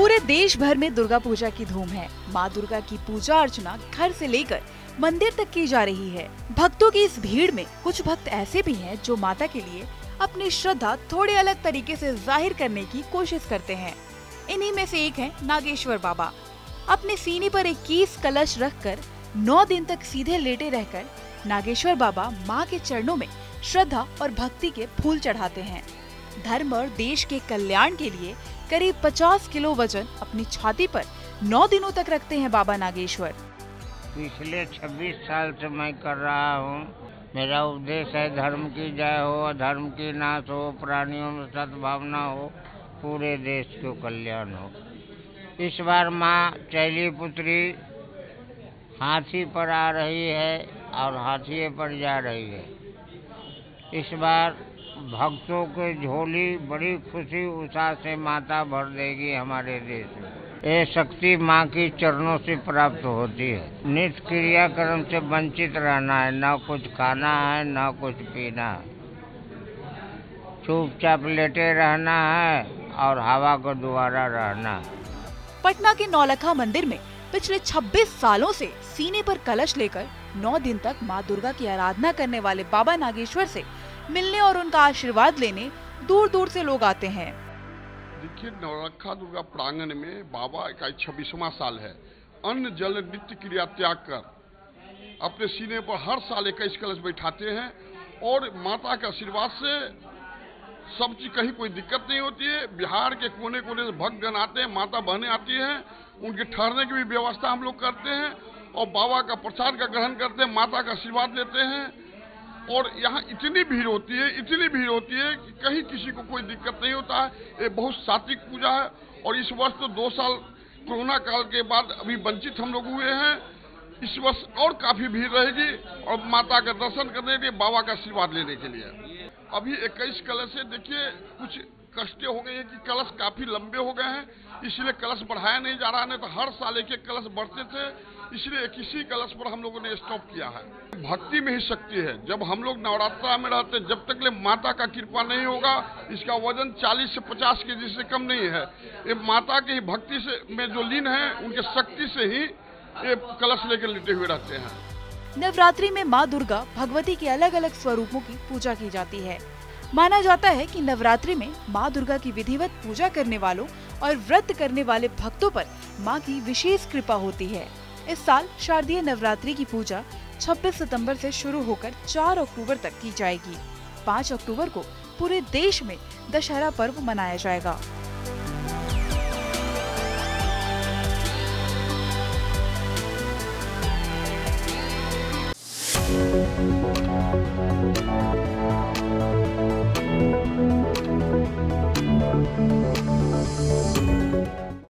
पूरे देश भर में दुर्गा पूजा की धूम है। माँ दुर्गा की पूजा अर्चना घर से लेकर मंदिर तक की जा रही है। भक्तों की इस भीड़ में कुछ भक्त ऐसे भी हैं जो माता के लिए अपनी श्रद्धा थोड़े अलग तरीके से जाहिर करने की कोशिश करते हैं। इन्हीं में से एक है नागेश्वर बाबा। अपने सीने पर 21 कलश रखकर 9 दिन तक सीधे लेटे रहकर नागेश्वर बाबा माँ के चरणों में श्रद्धा और भक्ति के फूल चढ़ाते हैं। धर्म और देश के कल्याण के लिए करीब 50 किलो वजन अपनी छाती पर 9 दिनों तक रखते हैं बाबा नागेश्वर। पिछले 26 साल से मैं कर रहा हूँ। मेरा उपदेश है धर्म की जय हो, अधर्म की नाश हो, प्राणियों में सद्भावना हो, पूरे देश को कल्याण हो। इस बार माँ चैली पुत्री हाथी पर आ रही है और हाथिये पर जा रही है। इस बार भक्तों के झोली बड़ी खुशी उत्साह से माता भर देगी हमारे देश में। ये शक्ति माँ की चरणों से प्राप्त होती है। नित्य क्रियाक्रम से वंचित रहना है, न कुछ खाना है न कुछ पीना है, चुपचाप लेटे रहना है और हवा को द्वारा रहना है। पटना के नौलखा मंदिर में पिछले 26 सालों से सीने पर कलश लेकर 9 दिन तक माँ दुर्गा की आराधना करने वाले बाबा नागेश्वर से मिलने और उनका आशीर्वाद लेने दूर दूर से लोग आते हैं। देखिए, नौलखा दुर्गा प्रांगण में बाबा का 26वां साल है। अन्न जल नित्य क्रिया त्याग कर अपने सीने पर हर साल 21 कलश बैठाते हैं और माता के आशीर्वाद से सब चीज कहीं कोई दिक्कत नहीं होती है। बिहार के कोने कोने से भक्तगण आते हैं, माता बहनें आती हैं, उनके ठहरने की भी व्यवस्था हम लोग करते हैं और बाबा का प्रसाद का ग्रहण करते हैं, माता का आशीर्वाद लेते हैं। और यहाँ इतनी भीड़ होती है कि कहीं किसी को कोई दिक्कत नहीं होता है। ये बहुत सात्विक पूजा है और इस वर्ष तो 2 साल कोरोना काल के बाद अभी वंचित हम लोग हुए हैं। इस वर्ष और काफी भीड़ रहेगी और माता का दर्शन करने के लिए, बाबा का आशीर्वाद लेने के लिए। अभी 21 कलश है। देखिए, कुछ कष्टें हो गई है कि कलश काफी लंबे हो गए हैं, इसलिए कलश बढ़ाया नहीं जा रहा। नहीं तो हर साल एक कलश बढ़ते थे, इसलिए किसी कलश पर हम लोगों ने स्टॉप किया है। भक्ति में ही शक्ति है। जब हम लोग नवरात्रा में रहते, जब तक ले माता का कृपा नहीं होगा, इसका वजन 40 से 50 केजी से कम नहीं है। ये माता की भक्ति से में जो लीन है, उनके शक्ति से ही ये कलश लेकर लेटे हुए रहते हैं। नवरात्रि में माँ दुर्गा भगवती के अलग अलग स्वरूपों की पूजा की जाती है। माना जाता है कि नवरात्रि में माँ दुर्गा की विधिवत पूजा करने वालों और व्रत करने वाले भक्तों पर माँ की विशेष कृपा होती है। इस साल शारदीय नवरात्रि की पूजा 26 सितंबर से शुरू होकर 4 अक्टूबर तक की जाएगी। 5 अक्टूबर को पूरे देश में दशहरा पर्व मनाया जाएगा।